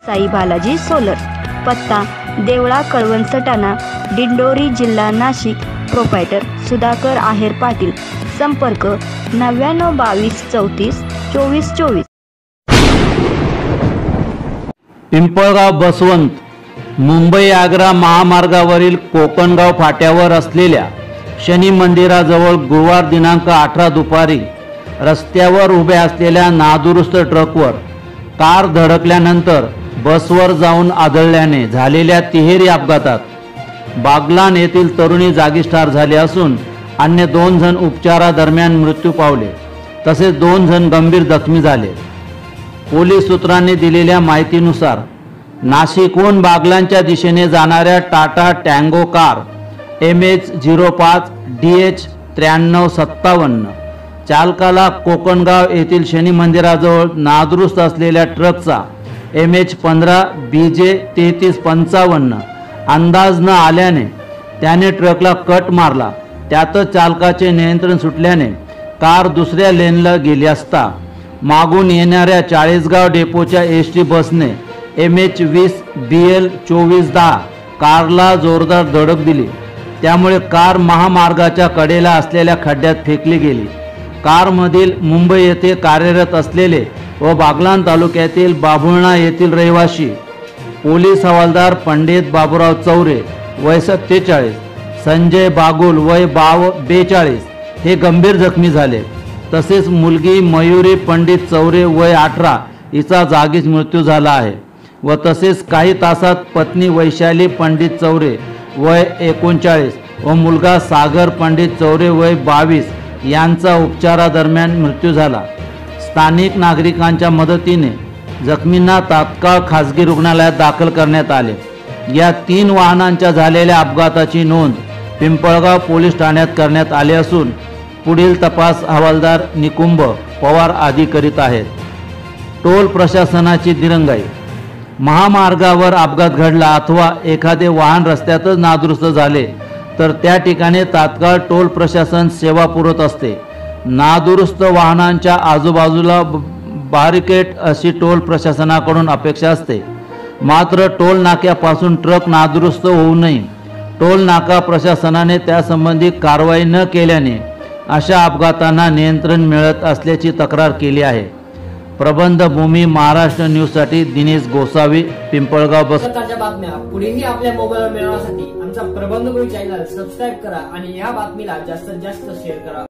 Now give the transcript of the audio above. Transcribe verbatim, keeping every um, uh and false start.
Sai Balaji solar, पत्ता देवळा कळवण सटाणा, दिंडोरी, जिल्हा Nashik, proprietor Sudhakar Aher Patil, संपर्क नव्याण्णव बावीस चौतीस चोवीस चोवीस। पिंपळगाव बसवंत मुंबई आग्रा महामार्गावरील कोकणगाव फाट्यावर असलेल्या शनी मंदिराजवळ गुरुवार दिनांक अठरा दुपारी रस्त्यावर उभ्या असलेल्या नादुरुस्त ट्रकवर कार धडकल्यानंतर बसवर जाऊन आदळल्याने झालेल्या तिहेरी अपघातात बागलाण येथील तरुणी जागीच ठार झाली असून अन्य दोन जण उपचारादरम्यान मृत्यू पावले, तसेच दोन जण गंभीर जखमी झाले। पोलीस सूत्रांनी दिलेल्या माहितीनुसार नाशिकहून बागलाणच्या दिशेने जाणाऱ्या Tata tango car M H zero पाच डी एच त्र्याण्णव सत्तावन्न चालकाला कोकणगाव येथील शनी मंदिराजवळ नादुरुस्त असलेल्या ट्रकचा एम एच पंधरा बी जे तेहतीस पंचावन्न अंदाज न आल्याने त्याने ट्रकला कट मारला। त्यातच चालकाचे नियंत्रण सुटल्याने कार दुसऱ्या लेनला गेली असता मागून येणाऱ्या चाळीसगाव डेपोच्या एस टी बसने एम एच वीस बी एल चोवीस दहा कारला जोरदार धडक दिली, त्यामुळे कार महामार्गाच्या कडेला असलेल्या खड्ड्यात फेकली गेली। कारमधील मुंबई येथे कार्यरत असलेले व बागलाण तालुक्यातील बाभुळणा येथील रहिवासी पोलीस हवालदार पंडित बाबूराव चौरे वय सत्तेचाळीस, संजय बागुल वय बाव बेचाळीस हे गंभीर जखमी झाले, तसेच मुलगी मयुरी पंडित चौरे वय अठरा हिचा जागीच मृत्यू झाला आहे व तसेच काही तासात पत्नी वैशाली पंडित चौरे वय एकोणचाळीस व मुलगा सागर पंडित चौरे वय बावीस यांचा उपचारादरम्यान मृत्यू झाला। स्थानिक नागरिकांच्या मदतीने जखमींना तात्काळ खासगी रुग्णालयात दाखल करण्यात आले। या तीन वाहनांच्या झालेल्या अपघाताची नोंद पिंपळगाव पोलीस ठाण्यात करण्यात आली असून पुढील तपास हवालदार निकुंभ पवार आदी करीत आहेत। टोल प्रशासनाची दिरंगाई। महामार्गावर अपघात घडला अथवा एखादे वाहन रस्त्यातच नादुरुस्त झाले तर त्या ठिकाणी तात्काळ टोल प्रशासन सेवा पुरवत असते। नादुरुस्त वाहनांच्या आजूबाजूला बॅरिकेड अशी टोल प्रशासनाकडून अपेक्षा असते, मात्र टोल नाक्यापासून ट्रक नादुरुस्त होऊ नये। टोल नाका प्रशासनाने त्यासंबंधी कारवाई न केल्याने अशा अपघातांना नियंत्रण मिळत असल्याची तक्रार केली आहे। प्रबंध भूमी महाराष्ट्र न्यूजसाठी दिनेश गोसावी, पिंपळगाव बस। ताज्या बातम्या पुढेही आपल्या मोबाईलवर मिळवण्यासाठी आमचा प्रबंध भूमी चॅनल सबस्क्राइब करा आणि या बातमीला जास्तीत जास्त शेअर करा।